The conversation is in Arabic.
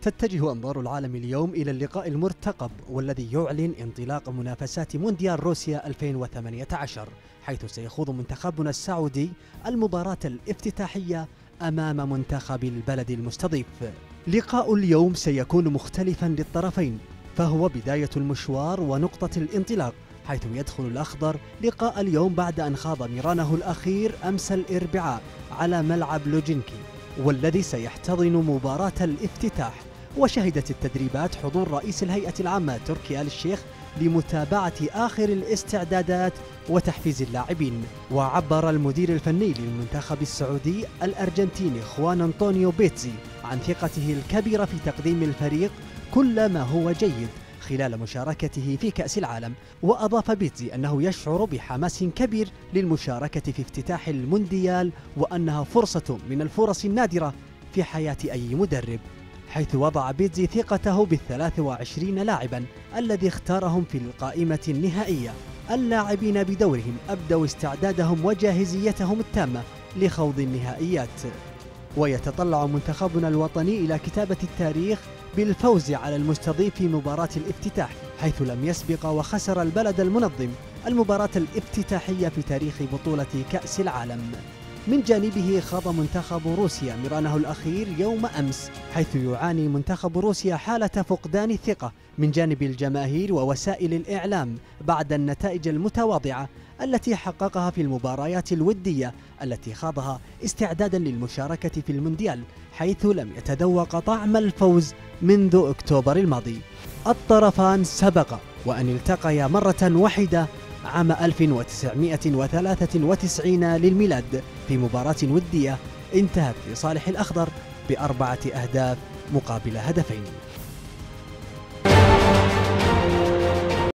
تتجه أنظار العالم اليوم إلى اللقاء المرتقب والذي يعلن انطلاق منافسات مونديال روسيا 2018، حيث سيخوض منتخبنا السعودي المباراة الافتتاحية أمام منتخب البلد المستضيف. لقاء اليوم سيكون مختلفا للطرفين، فهو بداية المشوار ونقطة الانطلاق، حيث يدخل الأخضر لقاء اليوم بعد أن خاض ميرانه الأخير أمس الأربعاء على ملعب لوجينكي، والذي سيحتضن مباراة الافتتاح. وشهدت التدريبات حضور رئيس الهيئة العامة تركي آل الشيخ لمتابعة آخر الاستعدادات وتحفيز اللاعبين. وعبر المدير الفني للمنتخب السعودي الأرجنتيني خوان أنطونيو بيتزي عن ثقته الكبيرة في تقديم الفريق كل ما هو جيد خلال مشاركته في كأس العالم. وأضاف بيتزي أنه يشعر بحماس كبير للمشاركة في افتتاح المونديال، وأنها فرصة من الفرص النادرة في حياة أي مدرب، حيث وضع بيتزي ثقته بال23 لاعبا الذي اختارهم في القائمة النهائية. اللاعبين بدورهم أبدوا استعدادهم وجاهزيتهم التامة لخوض النهائيات. ويتطلع منتخبنا الوطني إلى كتابة التاريخ بالفوز على المستضيف في مباراة الافتتاح، حيث لم يسبق وخسر البلد المنظم المباراة الافتتاحية في تاريخ بطولة كأس العالم. من جانبه خاض منتخب روسيا ميرانه الأخير يوم أمس، حيث يعاني منتخب روسيا حالة فقدان الثقة من جانب الجماهير ووسائل الإعلام بعد النتائج المتواضعة التي حققها في المباريات الودية التي خاضها استعدادا للمشاركة في المونديال، حيث لم يتذوق طعم الفوز منذ أكتوبر الماضي. الطرفان سبق وأن التقيا مرة واحدة عام 1993 للميلاد في مباراة ودية انتهت لصالح الأخضر ب4 أهداف مقابل هدفين.